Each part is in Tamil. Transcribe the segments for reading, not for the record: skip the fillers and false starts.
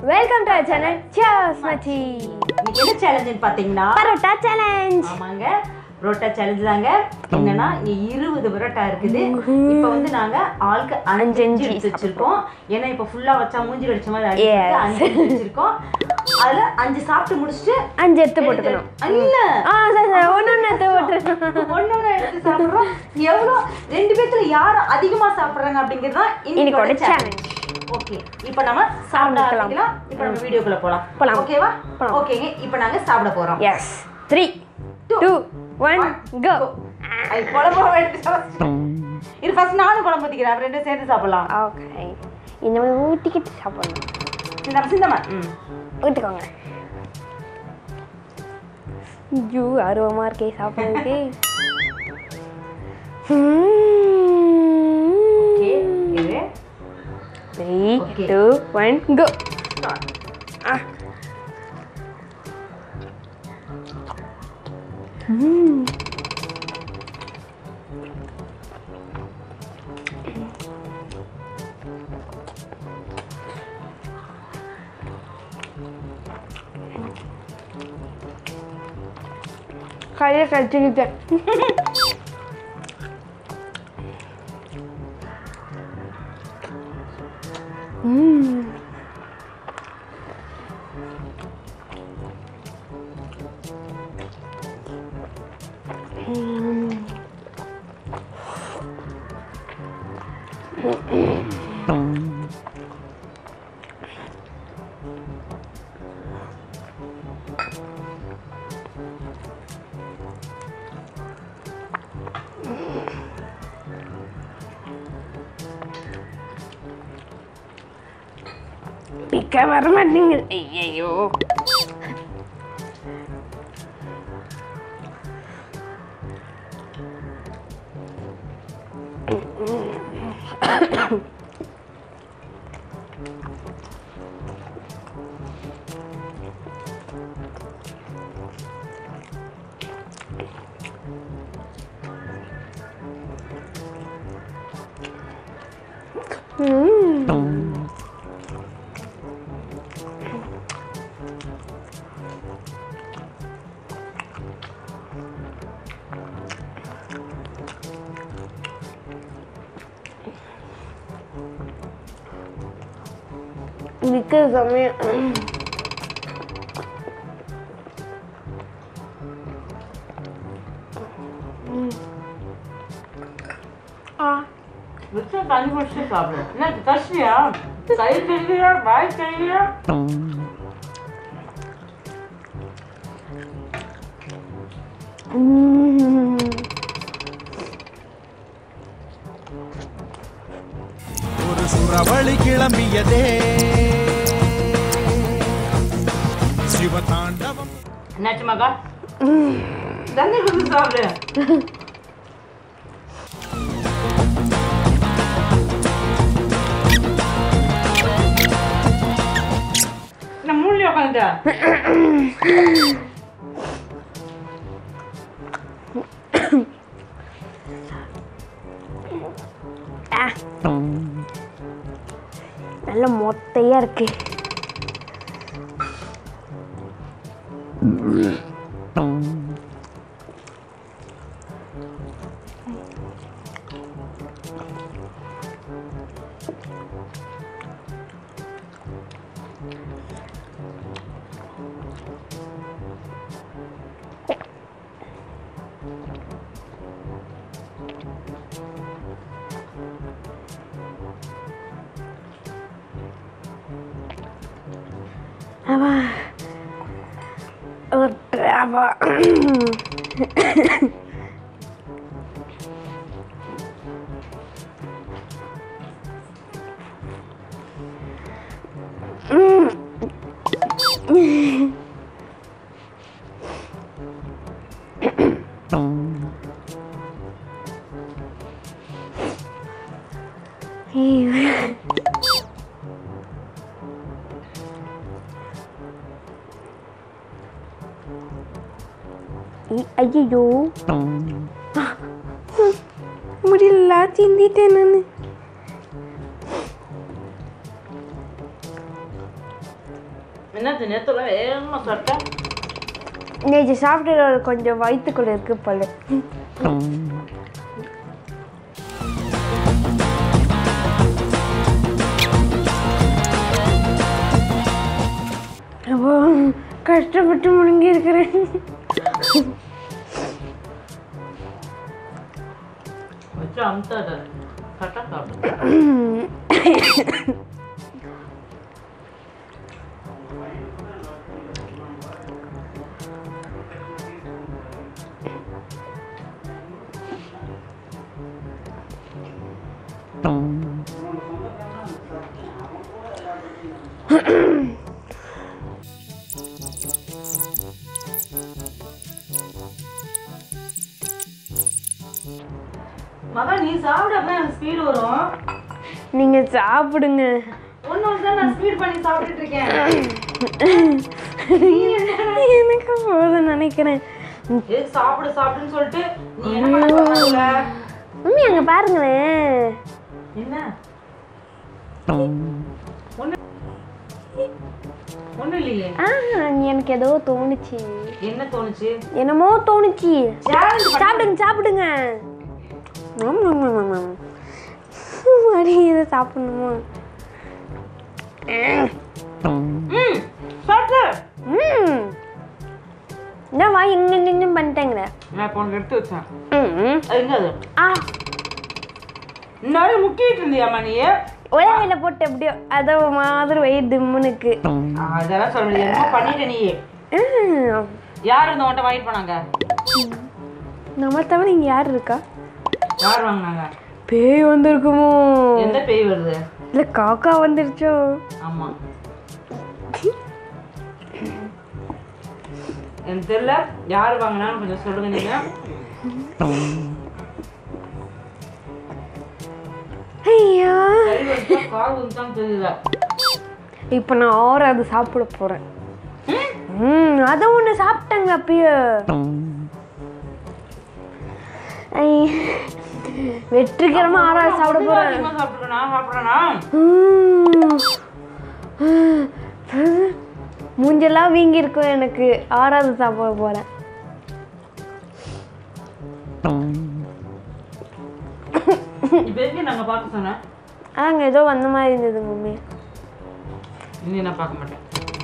Welcome to our channel, Cheerz Machi. என்ன சேலஞ்சுன்னு பாத்தீங்கன்னா parotta challenge. ஆமாங்க, parotta challenge தாங்க. என்னன்னா இங்க 20 parotta இருக்குது. இப்போ வந்து நாங்க ஆளுக்கு 5 எடுத்து வச்சிருக்கோம். ஏன்னா இப்போ ஃபுல்லா வச்சா மூஞ்சி அடிச்ச மாதிரி ஆயிடுச்சு. 5 எடுத்து வச்சிருக்கோம். அதுல 5 சாப்பிட்டு முடிச்சிட்டு 5 எடுத்து போட்டுக்கணும். இல்ல சரி ஒண்ணொண்ணு எடுத்து போட்டுறோம். ஒண்ணொண்ணு எடுத்து சாப்பிடுறோம். எவ்வளவு ரெண்டு பேத்துல யார் அதிகமா சாப்பிடுறாங்க அப்படிங்கிறது தான் இன்னைக்கு சேலஞ்ச். ஓகே, இப்போ நம்ம சாப்பிட ஆரம்பிக்கலாம். இப்போ நம்ம வீடியோக்குள்ள போலாம். ஓகேவா? ஓகேங்க, இப்போ நாங்க சாப்பிட போறோம். எஸ் 3 2 1 கோ. ஐ குழம்பு எடுத்து இது ஃபர்ஸ்ட் நானும் குழம்பு ஊத்திக்கிறேன். அப்புறம் ரெண்டும் சேர்ந்து சாப்பிடலாம். ஓகே, இந்த மாதிரி ஊத்திக்கிட்டு சாப்பிடணும். நம்ம சிந்தமா ஊத்திக்கோங்க. ஐயோ அருவமா இருக்கே சாப்பிடுறதுக்கு. ஓகே, இது 3 2 1 go. கையை கடிச்சுக்கிட்டேன். பிக்க வர மாட்டேங்குது. ஐயோ இதுக்கு சமயம் விட்டு தண்ணி குடிச்சு சாப்பிடு. என்ன கஷ்டியா? கை தெரியலையா? வாய் தெரியலையா? ஒரு சுரவழி கிளம்பியதே சிவதாண்டவம். என்னாச்சு மகா? தண்ணி குடிச்சு சாப்பிடு. நான் மூலையில உட்காந்துட்டேன். நல்ல மொத்தையா இருக்கு. அவா அவா ஐயோ முடியல, சிந்திட்டேன் நான். என்னது நேத்துல வேகமா சாப்பிட்டேன். நேற்று சாப்பிட்டு கொஞ்சம் வயிற்றுக்குள்ள இருக்கு போல. அப்போ கஷ்டப்பட்டு முழுங்கி இருக்கிறேன். வச்சு அமுத்தாத கரெக்டா சாப்பிடு. மகா நீ சாப்பிடாம எனக்கு ஸ்பீட் வரும். நீங்க சாப்பிடுங்க. ஒன்னு தான் நான் ஸ்பீட் பண்ணி சாப்பிட்டுட்டு இருக்கேன். எனக்கு போதும் நினைக்கிறேன். சாப்பிடு சாப்பிடுன்னு சொல்லிட்டு நீ என்ன பண்ண? மம்மி அங்க பாருங்களேன். என்ன ஒண்ணு இல்லையே. எனக்கு ஏதோ தோணுச்சு. என்ன தோணுச்சு? என்னமோ தோணுச்சு. சாப்பிடுங்க சாப்பிடுங்க. இதை சாப்பிடணுமா? என்ன வா இங்க பண்ணிட்டேங்க. நான் இப்போ எடுத்து வச்சேன். என்னது நாளை முக்கிட்டு இருந்தியாமா நீ? ஒரே வேலை போட்டு எப்படியோ அதோ மாதிரி வயிறு திம்முனுக்கு. அதெல்லாம் சொல்ல முடியாது. பண்ணிட்ட நீ. யார் இந்த உன்ட்ட வாங்கிட்டு போனாங்க? நம்ம தவிர இங்க யார் இருக்கா? யார் வாங்கினாங்க? பேய் வந்திருக்குமோ? எந்த பேய் வருது? இல்ல காக்கா வந்துருச்சோ? ஆமா எனக்கு தெரியல. யார் வாங்கினான்னு கொஞ்சம் சொல்லுங்க நீங்க. ஐயா கால் வந்து தெரியல. இப்ப நான் ஆறாவது சாப்பிட போறேன். அதை ஒண்ணு சாப்பிட்டேங்க அப்பயே. வெற்றிகரமா ஆறாவது சாப்பிட போறேன். மூஞ்செல்லாம் வீங்கி இருக்கும் எனக்கு. ஆறாவது சாப்பிட போறேன். நாங்க பார்க்க சொன்னேன். அங்க ஏதோ வந்த மாதிரி இருந்தது மம்மி. இனி நான் பார்க்க மாட்டேன்.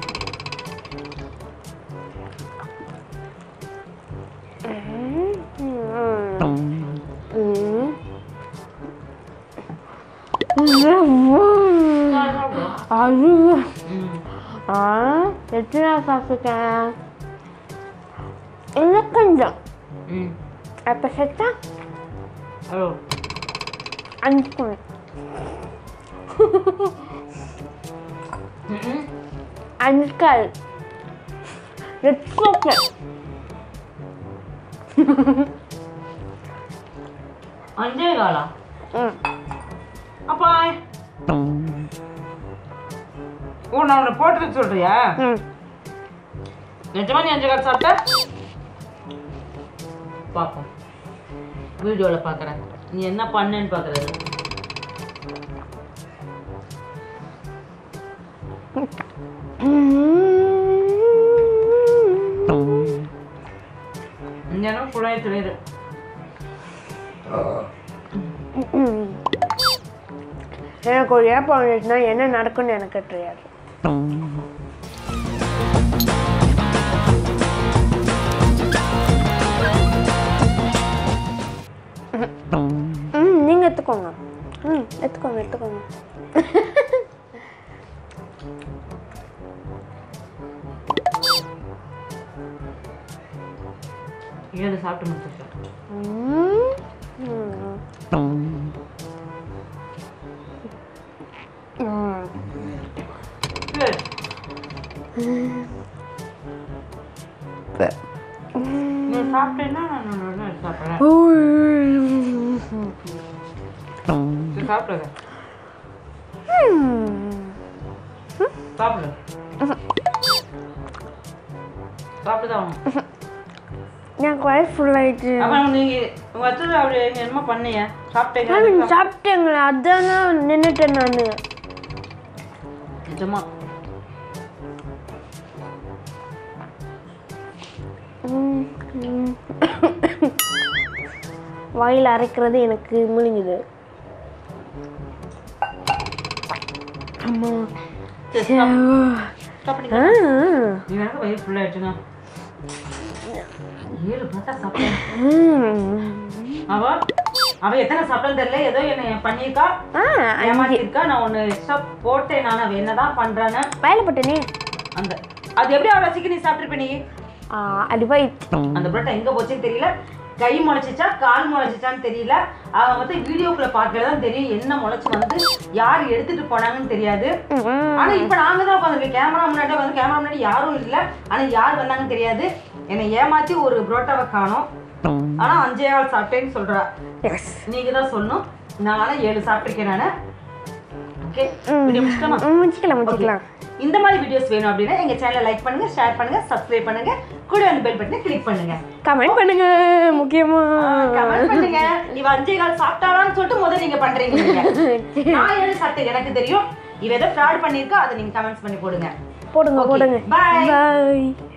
எத்தனை சாப்பிட்டேன்? என்ன கொஞ்சம் அப்ப செத்தா 5 அஞ்சுக்கால். அஞ்சே காலா? அப்பா ஓ நான் உன்னை போட்டு சொல்றியா? நிஜமா நீ 5 கால் சாப்பிட்ட? பார்ப்போம், வீடியோவில் பார்க்குறேன் நீ என்ன பண்ணேன்னு பார்க்குறது. இங்கே குழாய் தெரியுது. எனக்கு ஒரு ஏப்பம் வந்துச்சுன்னா என்ன நடக்கும்னு எனக்கு தெரியாது. நீங்க எடுத்துக்கோங்க. எடுத்துக்கோங்க எடுத்துக்கோங்க. ஏழு சாப்பிட்டு முடிச்சிருக்கேன். நீ சாப்பிட்டேன்னா நான் சாப்பிட்றேன். சாப்பிடுங்க சாப்பிடு சாப்பிட்டுதான் எனக்கு வயிறு ஃபுல் ஆயிடுச்சு. அப்புறம் நீங்க வச்சது அப்படி என்னமா பண்ணீங்க? சாப்பிட்டீங்க? சாப்பிட்டேங்களா? அதான் நின்றுட்டேன் நான். நிஜமா வாயில் அரைக்கிறது எனக்கு முழுங்குது. அம்மா வயிறு ஃபுல்லா ஆயிடுச்சுங்க. 7 பரோட்டா சாப்பிட்டேன். அவ எத்தனை சாப்பிட்டேன்னு தெரியல, ஏதோ என்ன பண்ணியிருக்கா, ஏமாத்திருக்கா. நான் ஒன்று எக்ஸ்ட்ரா போட்டேன். நான் அவ என்னதான் பண்றான்னு வயல போட்டேனே. அந்த அது எப்படி அவ்வளோ சீக்கிரம் நீ சாப்பிட்டுருப்ப? நீ அது போயிடுச்சு. அந்த பரோட்டா எங்க போச்சுன்னு தெரியல, கை முளைச்சிச்சா கால் முளைச்சிச்சான்னு தெரியல. அவன் வந்து வீடியோக்குள்ள பார்க்கறதான் தெரியும் என்ன முளைச்சு வந்து யார் எடுத்துட்டு போனாங்கன்னு தெரியாது. ஆனா இப்ப நாங்க தான் உட்காந்துருக்கோம் கேமரா முன்னாடி. வந்து கேமரா முன்னாடி யாரும் இல்லை, ஆனா யார் வந்தாங்கன்னு தெரியாது. என்னை ஏமாத்தி ஒரு பரோட்டாவை காணோம். ஆனா 5 சாப்பிட்டேன்னு சொல்றா. நீங்க தான் சொல்லணும். நான் 7 சாப்பிட்டிருக்கேன் நானு. ஓகே, வீடியோ முடிச்சுக்கலாம். இந்த மாதிரி வீடியோஸ் வேணும் அப்படின்னா எங்க சேனலை லைக் பண்ணுங்க, ஷேர் பண்ணுங்க, சப்ஸ்கிரைப் பண்ணுங்க, கூட அந்த பெல் பட்டனை கிளிக் பண்ணுங்க, கமெண்ட் பண்ணுங்க. முக்கியமா கமெண்ட் பண்ணுங்க. இவ 5 சாப்பிட்டாளான்னு சொல்லிட்டு முதல்ல நீங்க பண்றீங்க. நான் 7 சாப்பிட்டேன் எனக்கு தெரியும். இவ ஏதோ ஃப்ராட் பண்ணிருக்கா, அதை நீங்க கமெண்ட்ஸ் பண்ணி போடுங்க. பை.